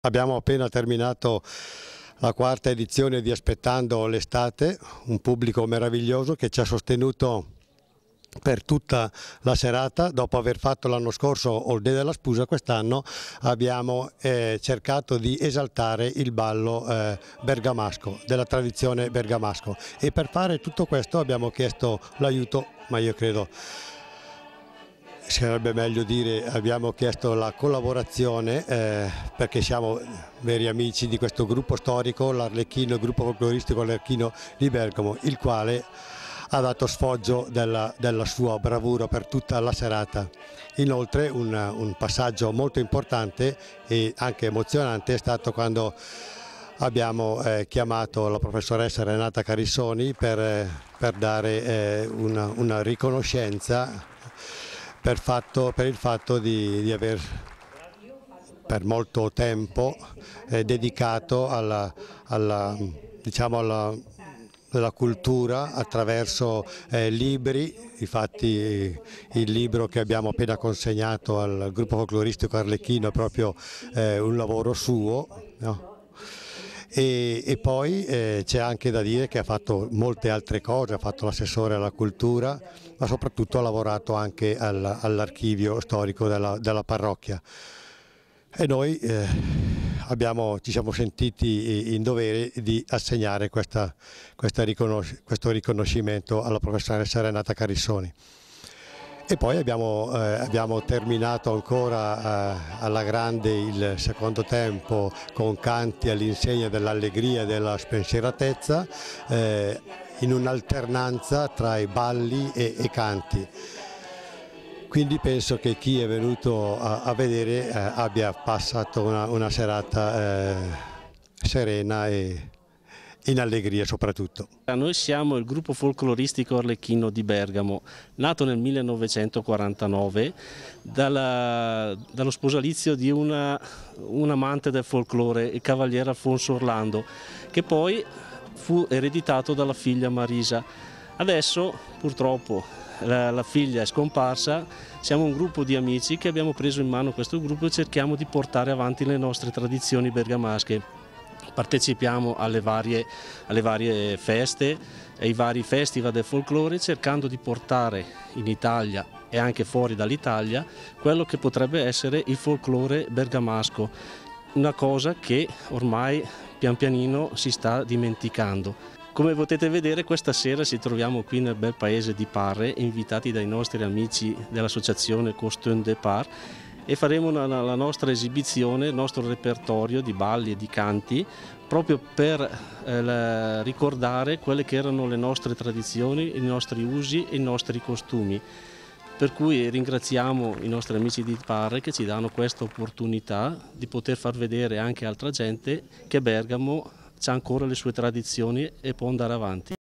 Abbiamo appena terminato la quarta edizione di Aspettando l'estate, un pubblico meraviglioso che ci ha sostenuto per tutta la serata. Dopo aver fatto l'anno scorso All Day della Spusa, quest'anno abbiamo cercato di esaltare il ballo bergamasco, della tradizione bergamasco, e per fare tutto questo abbiamo chiesto l'aiuto, ma io credo sarebbe meglio dire abbiamo chiesto la collaborazione perché siamo veri amici di questo gruppo storico, l'Arlecchino, il gruppo folcloristico Arlecchino di Bergamo, il quale ha dato sfoggio della sua bravura per tutta la serata. Inoltre un passaggio molto importante e anche emozionante è stato quando abbiamo chiamato la professoressa Renata Carissoni per dare una riconoscenza per il fatto di aver per molto tempo dedicato alla cultura attraverso libri. Infatti il libro che abbiamo appena consegnato al gruppo folcloristico Arlecchino è proprio un lavoro suo, no? E poi c'è anche da dire che ha fatto molte altre cose, ha fatto l'assessore alla cultura, ma soprattutto ha lavorato anche all'archivio storico della parrocchia. E noi ci siamo sentiti in dovere di assegnare questo riconoscimento alla professoressa Renata Carissoni. E poi abbiamo terminato ancora alla grande il secondo tempo con canti all'insegna dell'allegria e della spensieratezza, in un'alternanza tra i balli e canti. Quindi penso che chi è venuto a vedere abbia passato una serata serena e in allegria soprattutto. Noi siamo il gruppo folcloristico Arlecchino di Bergamo, nato nel 1949 dallo sposalizio di un amante del folklore, il cavaliere Alfonso Orlando, che poi fu ereditato dalla figlia Marisa. Adesso purtroppo la figlia è scomparsa, siamo un gruppo di amici che abbiamo preso in mano questo gruppo e cerchiamo di portare avanti le nostre tradizioni bergamasche. Partecipiamo alle varie feste, ai vari festival del folklore, cercando di portare in Italia e anche fuori dall'Italia quello che potrebbe essere il folklore bergamasco, una cosa che ormai pian pianino si sta dimenticando. Come potete vedere, questa sera ci troviamo qui nel bel paese di Parre, invitati dai nostri amici dell'associazione Costume de Parre, e faremo la nostra esibizione, il nostro repertorio di balli e di canti proprio per ricordare quelle che erano le nostre tradizioni, i nostri usi e i nostri costumi. Per cui ringraziamo i nostri amici di Parre che ci danno questa opportunità di poter far vedere anche a altra gente che Bergamo ha ancora le sue tradizioni e può andare avanti.